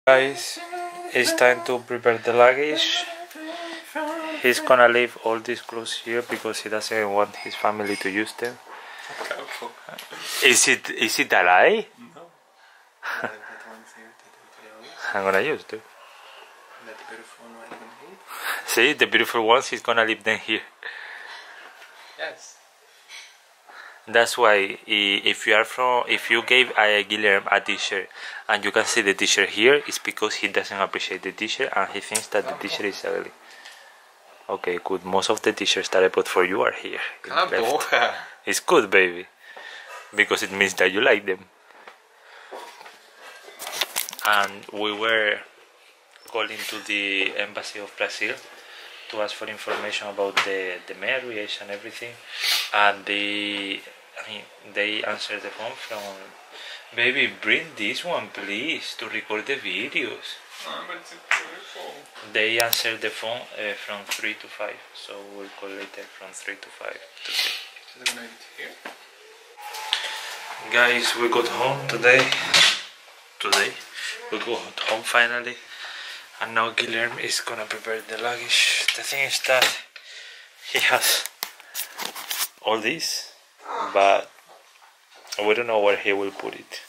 Guys, it's time to prepare the luggage. He's gonna leave all these clothes here because he doesn't want his family to use them. Is it a lie? No. I'm gonna use them. The beautiful one I'm gonna eat. See, the beautiful ones, he's gonna leave them here. Yes. That's why if you gave Guilherme a t-shirt and you can see the t-shirt here, it's because he doesn't appreciate the t-shirt and he thinks that the t-shirt is ugly. Okay, good. Most of the t-shirts that I bought for you are here. It's good, baby, because it means that you like them. And we were calling to the embassy of Brazil to ask for information about the marriage and everything, and they answered the phone from, baby, bring this one please to record the videos. But it's beautiful. They answered the phone from 3 to 5, so we'll call later from 3 to 5 to see. So they're gonna eat here? Guys, we got home today. We got home finally, and now Guilherme is gonna prepare the luggage. The thing is that he has all this, but we don't know where he will put it.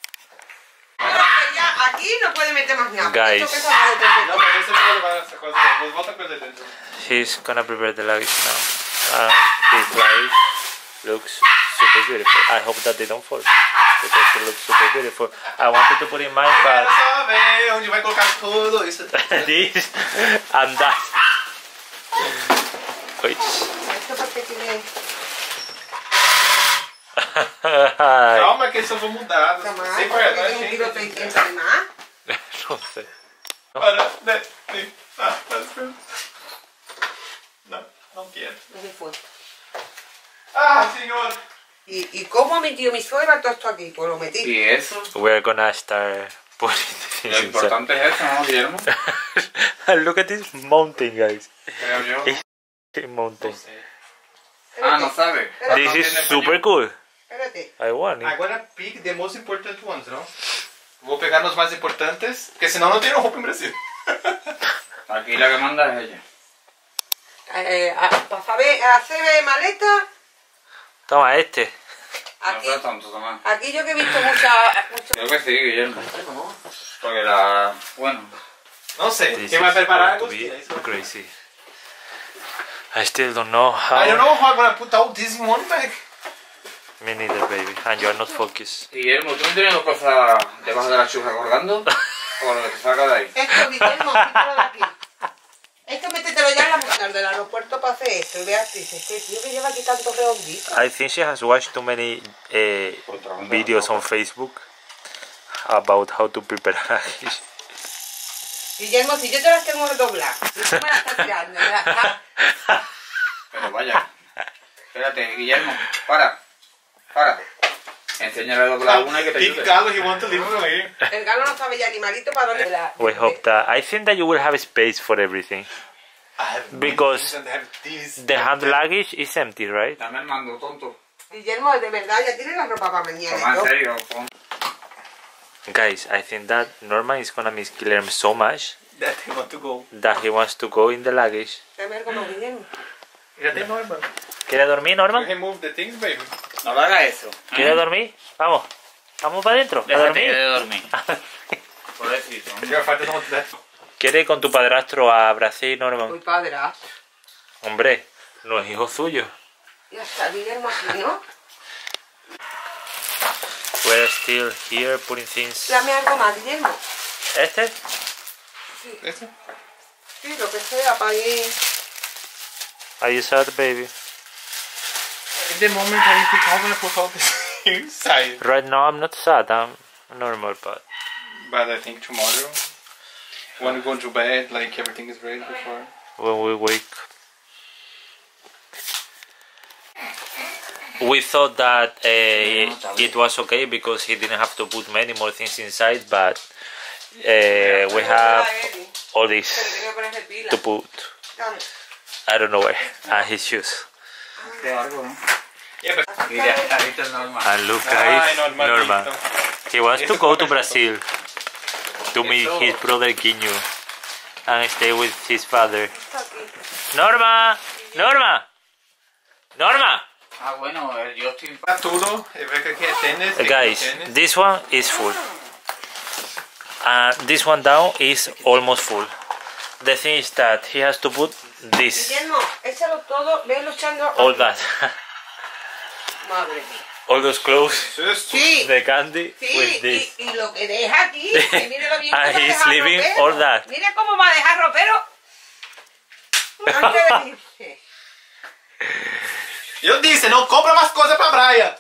Guys, he's gonna prepare the luggage now. His luggage looks super beautiful. I hope that they don't fall because it looks super beautiful. I wanted to put in mine, but this and that. Wait. Calma que eles só vão mudar. Sem guardar, gente. No sé. No quiero. ¿Dónde fue? Ah, señor. ¿Y cómo ha metido mi suegra todo esto aquí? Pues lo metí. ¿Y eso? We're gonna start putting things Lo importante es eso, ¿no, Guillermo? inside. Look at this mountain, guys. Creo yo. It's a mountain. Ah, no sabe. This is super cool. Espérate. I want it. Agora pick the most important ones, não? Vou pegar os mais importantes, porque senão não tenho roupa em Brasil. Aquí la que manda es ella. Para saber hacer maleta, Toma este. No seas tonto, Tomás. aquí yo que he visto muchas... Creo que sí, Guillermo. Porque la... Bueno. Não sei. This Quem vai is preparar é going to você. be crazy. I still don't know how. I don't know how I'm gonna put all this in one bag. Me neither, baby. And you're not focused. Guillermo, ¿tú no tienes dos cosas debajo de la chuja colgando? ¿O lo que te saca de ahí? Esto, Guillermo, quítalo de aquí. Esto métetelo ya en la mujer del aeropuerto para hacer esto. Y Beatriz, este tío que lleva aquí tantos redonditos. I think she has watched too many videos on Facebook about how to prepare luggage. Guillermo, si yo te las tengo redobladas, y tú me las estás tirando, me las estás... Pero vaya. Espérate, Guillermo. Para. Enséñale a doblar una y que te Pick ayude. Galo, he wants to leave it here. El galo no sabe ya animalito para dónde la... We hope that. I think that you will have space for everything. I have Because these and I have these. the hand luggage is empty, right? Dame el mando, tonto. Guillermo, de verdad, ya tiene la ropa para mañana. Tomás, y en todo. serio. Pon. Guys, I think that Norman is gonna miss Guilherme so much That he want to go. that he wants to go in the luggage. Dame algo más, Guillermo. Já tem normal. ¿Quiere dormir, You Norman? remove the things, baby. No le hagas eso. ¿Quiere dormir? Vamos. Vamos para adentro. ¿A Déjate de dormir? dormir. Pobrecito. Your father don't want that. ¿Quiere ir con tu padrastro a Brasil, Uy, Norman? padrastro. Hombre, no es hijo suyo. Ya está, Guillermo, aquí, ¿no? We're still here putting things. Dame algo más, Guillermo. ¿Este? Este? Sí, lo que sea, para ir... Are you sad, baby? In the moment I think how I'm gonna put all this inside. Right now I'm not sad. I'm normal, but But I think tomorrow, when we go to bed, like everything is ready before. when we wake, we thought that it was okay because he didn't have to put many more things inside, but we have all Pero this tengo que ponerle pila. to put. Dame. I don't know where. And his shoes. Qué algo, ¿no? Yeah, but Mira, ahorita es normal. And look Ay, at Norman. normalito. He wants to go to Brazil. to meet Eso. his brother Guiño and stay with his father. Norma! Norma! Norma! Ah, bueno, yo estoy... Tudo e ver o que tienes. Guys, this one is full. And this one down is almost full. The thing is that he has to put this, Guillermo, échalo todo, ve luchando. all that, Madre mía. all those clothes, Sí, the candy sí, with this. y lo que deja aquí, que mire lo bien And que va a he's dejar leaving ropero. all that. Mira cómo va a dejar ropero antes de irse. Eu disse, não compra mais coisa pra Brian.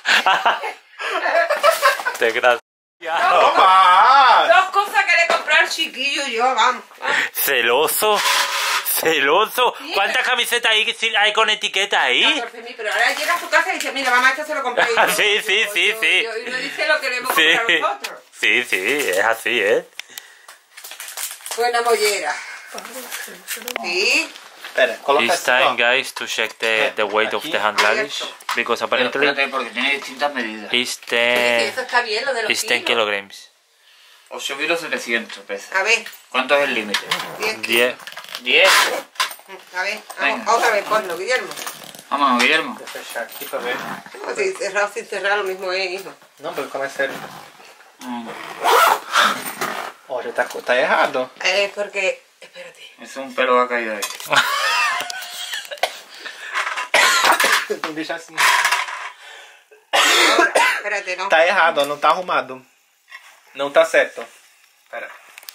Desgraciado. Opa! Dos cosas que le compré al chiquillo y yo, vamos. Celoso. Celoso. ¿Cuántas camisetas hay con etiqueta ahí? 14.000, pero ahora llega a su casa y dice, mira, mamá, esto se lo compré yo. Sí, sí, sí, sí. Y no dice lo que le hemos Sí. comprado nosotros. Sí, sí, es así, ¿eh? Buena mollera. Sí. Espera, coloca It's assim, time, ó. guys, to check the weight of the hand luggage. Because Pero apparently espérate, porque tiene distintas medidas. it's Sí, 10, eso está bien, lo de los it's 10 kilos. kilograms. 8 kilos 700 pesos. A ver, ¿Cuánto es el límite? 10 kilos. 10. 10. A ver, Venga. vamos, otra vez, ponlo, Guillermo. Vámonos, Guillermo. Vou fechar aqui pra ver. Si cerrado sin cerrar, lo mismo es, hijo. Não, porque como é sério. Mm, Ó, já tá errado. Es porque, espérate. Es un pelo que ha caído ahí. Então deixa assim. Ahora, espérate, no. Tá errado, ó, não tá arrumado. Não tá certo. Espera.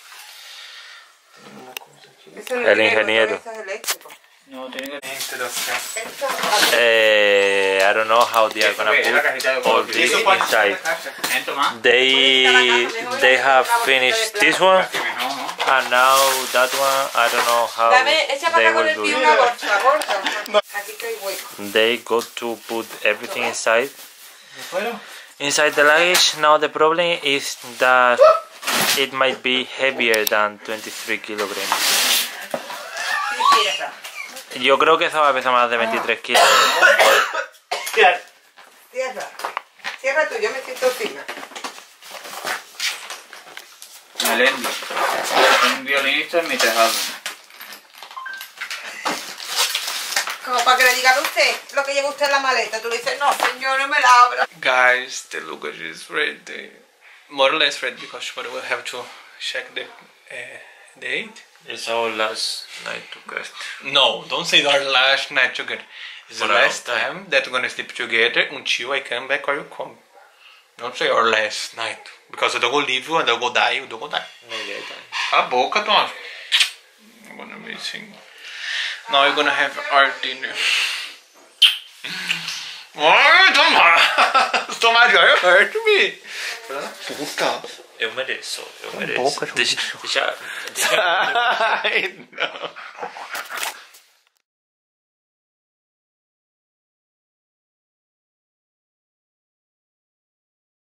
Eso no El tiene ingeniero. motor, eso es eléctrico. No, tiene que... Gente do céu. Esto, I don't know how they are gonna put all this Isso pode ser inside. na caixa. ¿Esto más? They have finished this one, No, no. and now that one. I don't know how dame, echa para they acá con will el do pie it. una bolsa, gorda. Aquí estoy hueco. They got to put everything inside. Não foi, Inside the luggage. Now the problem is that it might be heavier than 23 kilograms. Sí, cierra. Yo creo que eso va a pesar más de 23 kilos. Cierra. Cierra tú, yo me siento encima. Melendi. Un violinista en mi tejado. Como para que le diga a usted lo que lleva usted en la maleta. Tú le dices, no, señor, no me la abra. Guys, the luggage is ready. More or less ready because tomorrow we'll have to check the date. It's our last night to cast. No, don't say our last night together. It's the For a last long time. time that we're gonna sleep together until I come back or you come. Don't say our last night. Because I don't go leave you and I go die, you don't go die. Cala a boca, Tom. I'm gonna be singing. Now we're gonna have our dinner. Oh, Tomás! Tomás, you hurt me! Boca. Eu mereço, eu Boca, mereço. Deixa, Ai, não.